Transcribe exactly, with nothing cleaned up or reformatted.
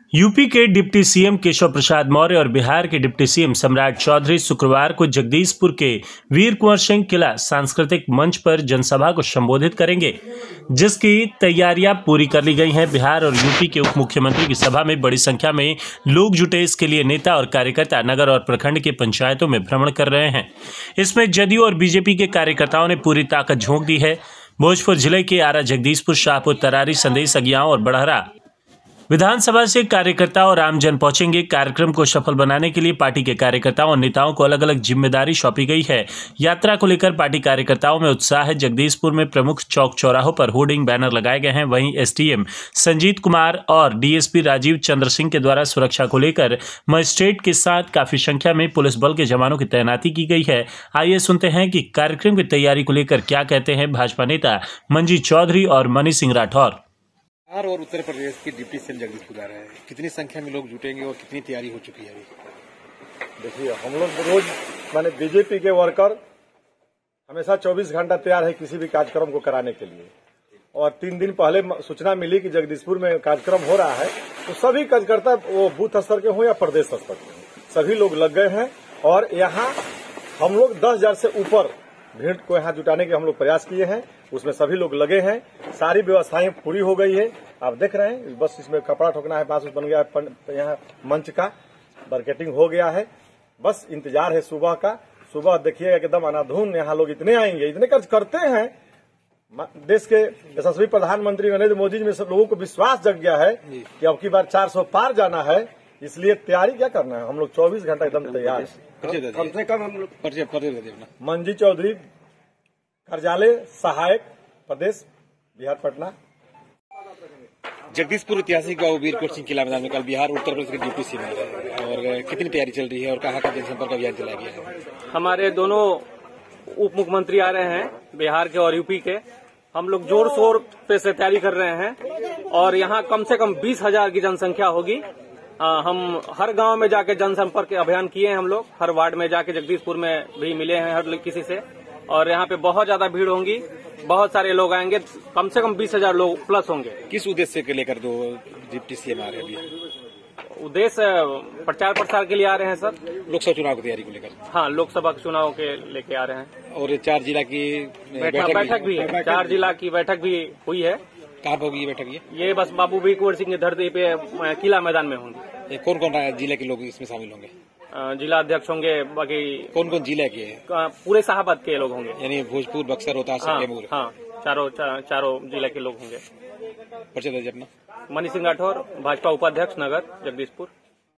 UP के deputy CM Keshav Prasad Maurya और बिहार के डिप्टी सीएम सम्राट चौधरी शुक्रवार को जगदीशपुर के वीर कुंवर सिंह किला सांस्कृतिक मंच पर जनसभा को संबोधित करेंगे, जिसकी तैयारियां पूरी कर ली गई हैं। बिहार और यूपी के उप मुख्यमंत्री की सभा में बड़ी संख्या में लोग जुटे। इसके लिए नेता और कार्यकर्ता नगर और प्रखंड के पंचायतों में भ्रमण कर रहे हैं। इसमें जदयू और बीजेपी के कार्यकर्ताओं ने पूरी ताकत झोंक दी है। भोजपुर जिले के आरा, जगदीशपुर, शाहपुर, तरारी, संदेश, अगियाओं और बड़हरा विधानसभा से कार्यकर्ता और आमजन पहुंचेंगे। कार्यक्रम को सफल बनाने के लिए पार्टी के कार्यकर्ताओं और नेताओं को अलग अलग जिम्मेदारी सौंपी गई है। यात्रा को लेकर पार्टी कार्यकर्ताओं में उत्साह है। जगदीशपुर में प्रमुख चौक चौराहों पर होर्डिंग बैनर लगाए गए हैं। वहीं एसडीएम संजीत कुमार और डीएसपी राजीव चंद्र सिंह के द्वारा सुरक्षा को लेकर मजिस्ट्रेट के साथ काफी संख्या में पुलिस बल के जवानों की तैनाती की गई है। आइए सुनते हैं कि कार्यक्रम की तैयारी को लेकर क्या कहते हैं भाजपा नेता मंजी चौधरी और मनी सिंह राठौर। बिहार और उत्तर प्रदेश की डिप्टी सीएम जगदीशपुर आ रहे हैं, कितनी संख्या में लोग जुटेंगे और कितनी तैयारी हो चुकी है अभी? देखिए, हम लोग रोज माने बीजेपी के वर्कर हमेशा चौबीस घंटा तैयार है किसी भी कार्यक्रम को कराने के लिए। और तीन दिन पहले सूचना मिली कि जगदीशपुर में कार्यक्रम हो रहा है, तो सभी कार्यकर्ता वो बूथ स्तर के हों या प्रदेश स्तर के हों, सभी लोग लग गए हैं। और यहाँ हम लोग दस हजार से ऊपर भीड़ को यहाँ जुटाने के हम लोग प्रयास किए हैं, उसमें सभी लोग लगे हैं। सारी व्यवस्थाएं पूरी हो गई है, आप देख रहे हैं। बस इसमें कपड़ा ठोकना है, बांस बन गया है, यहाँ मंच का मार्केटिंग हो गया है। बस इंतजार है सुबह का। सुबह देखिएगा एकदम अनाधून यहाँ लोग इतने आएंगे, इतने कर्ज करते हैं। देश के यशस्वी प्रधानमंत्री नरेंद्र मोदी जी में सब लोगों को विश्वास जग गया है कि अब की बार चार सौ पार जाना है, इसलिए तैयारी क्या करना है। हम लोग चौबीस घंटा एकदम तैयार है। कम से कम हम लोग परिचय परिचय दे देना। मंजी चौधरी, कार्यालय सहायक, प्रदेश, बिहार, पटना। जगदीशपुर ऐतिहासिक वीर कुंवर सिंह किला मैदान में कल बिहार उत्तर प्रदेश के डिप्टी सीएम आ रहे हैं, और कितनी तैयारी चल रही है और कहाँ का जनसंपर्क अभियान चलाया गया है? हमारे दोनों उप मुख्यमंत्री आ रहे हैं, बिहार के और यूपी के। हम लोग जोर शोर पे से तैयारी कर रहे हैं और यहाँ कम से कम बीस हजार की जनसंख्या होगी। आ, हम हर गांव में जाके जनसंपर्क अभियान किए हैं। हम लोग हर वार्ड में जाके जगदीशपुर में भी मिले हैं हर किसी से, और यहाँ पे बहुत ज्यादा भीड़ होंगी। बहुत सारे लोग आएंगे, कम से कम बीस हजार लोग प्लस होंगे। किस उद्देश्य के लेकर दो डिप्टी सीएम आ रहे हैं? उद्देश्य प्रचार प्रसार के लिए आ रहे हैं सर, लोकसभा चुनाव की तैयारी को लेकर। हाँ, लोकसभा चुनाव के लेके आ रहे हैं। और चार जिला की बैठक, बैठक भी है, चार जिला की बैठक भी हुई है। कहाँ पर होगी ये बैठक? ये ये बस बाबू वीर कुंवर सिंह की धरती पे किला मैदान में होंगी। कौन कौन जिले के लोग इसमें शामिल होंगे? जिला अध्यक्ष होंगे, बाकी कौन कौन जिले के? पूरे साहबाद के लोग होंगे, यानी भोजपुर, बक्सर, रोहतास, कैमूर। हाँ, चारों चा, चारों जिले के लोग होंगे। परिचय दीजिए अपना। मनी सिंह राठौर, भाजपा उपाध्यक्ष नगर, जगदीशपुर।